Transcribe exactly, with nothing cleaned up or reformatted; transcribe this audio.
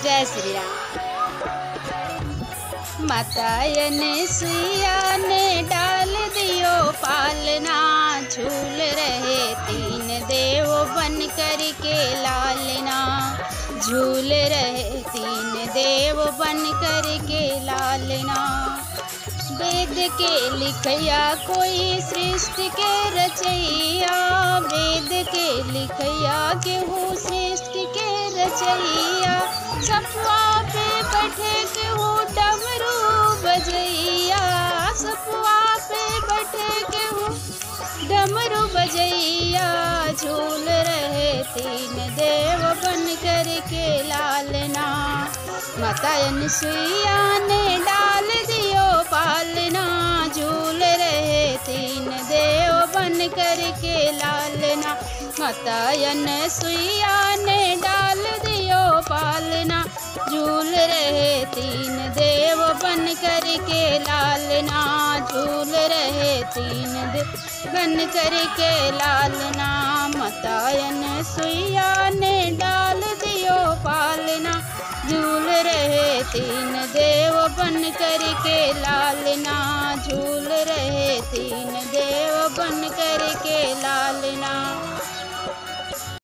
जय श्री राम। माता अनसुईया ने डाल दियो पालना, झूल रहे तीन देव बन कर के लालना, झूल रहे तीन देव बन कर के लालना। वेद के लिखया कोई सृष्टि के रचैया, वेद के लिखया केहू सृष्टि के रचैया, सपवा पे बैठे केहू डमरू बजैया, सपवा पे बैठे केहू डमरू बजैया, झूल रहे तीन देव बन कर के लालना। माता अनसुईया ने डाल दियो पालना, झूल रहे तीन देव बन कर के लालना। माता अनसुईया ने डाल दियो पालना, झूल रहे तीन देव बन कर के लालना, झूल रहे तीन देव बन कर के लालना। माता अनसुईया ने डाल दियो पालना, झूल रहे तीन देव बन कर के लालना, झूल रहे तीन देव बन कर के लालना।